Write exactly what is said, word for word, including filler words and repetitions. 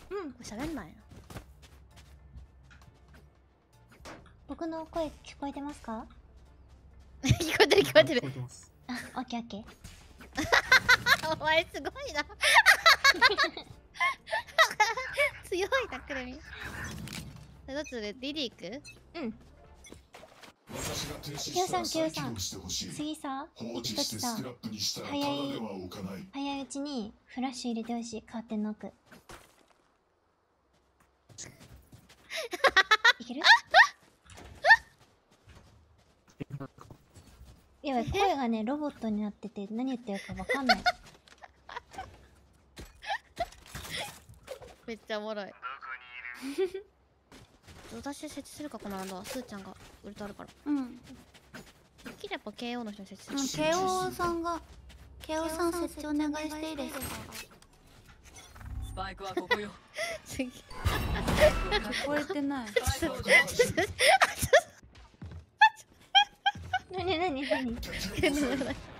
うん喋んないな。 僕の声聞こえてますか？ 聞こえてる聞こえてる。 あ、オッケーオッケー。 お前すごいな。強いなくるみ。どっちでリリーク？ うん。きゅうさんきゅうさん、次さ行くときさ、早い早いうちにフラッシュ入れてほしい。カーテンノック。いける？やばい、声がねロボットになってて何言ってるかわかんない。 めっちゃおもろい。私設置するか、この間スーちゃんがウルトあるから。 うん。 できれば ケーオー の人に設うん、 置する。 ケーオー さんが ケーオー さん設置お願いしていいですか？ スパイクはここよ。 次。 聞こえてない。 なになになに。